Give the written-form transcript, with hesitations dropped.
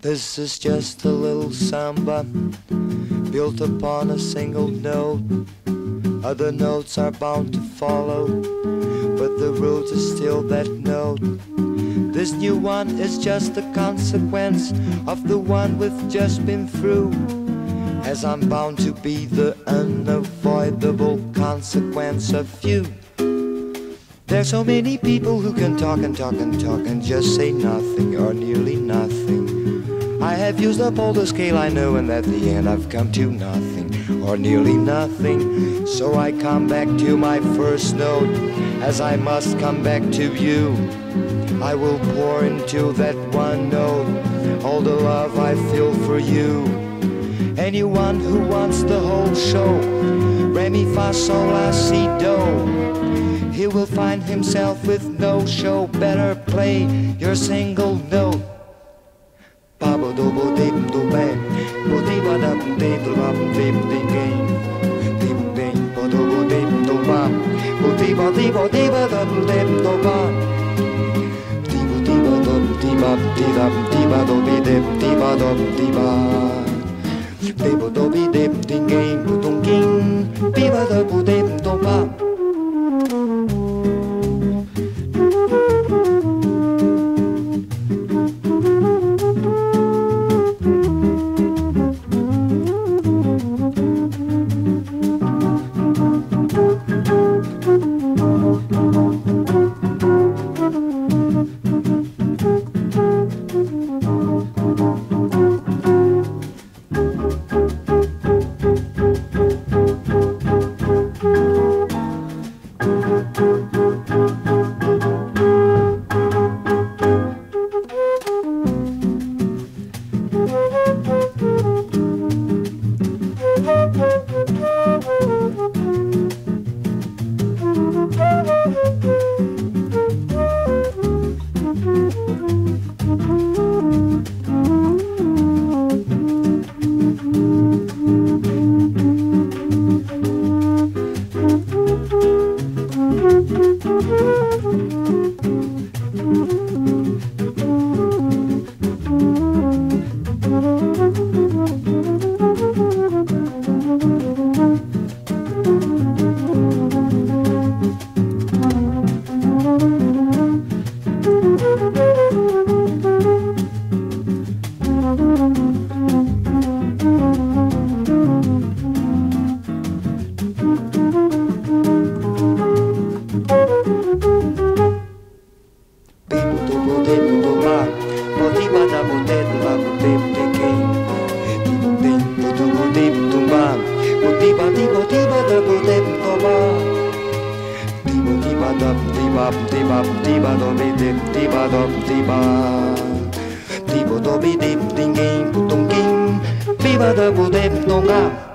This is just a little samba built upon a single note. Other notes are bound to follow, but the root is still that note. This new one is just a consequence of the one we've just been through, as I'm bound to be the unavoidable consequence of you. There's so many people who can talk and talk and talk and just say nothing or nearly nothing. I have used up all the scale I know, and at the end I've come to nothing or nearly nothing. So I come back to my first note, as I must come back to you. I will pour into that one note all the love I feel for you. Anyone who wants the whole show, re mi fa sol la si do, he will find himself with no show. Better play your single note. Ba bo do bo dee do bang, bo dee ba da dee do ba dee dee game, dee dee bo do bo dee do ba, bo dee ba da dee do ba, dee bo do dee ba do be dee ba do dee ba, dee bo do be dee dee game, bo dong king, dee ba da bo dee do ba. Viva da budem donga.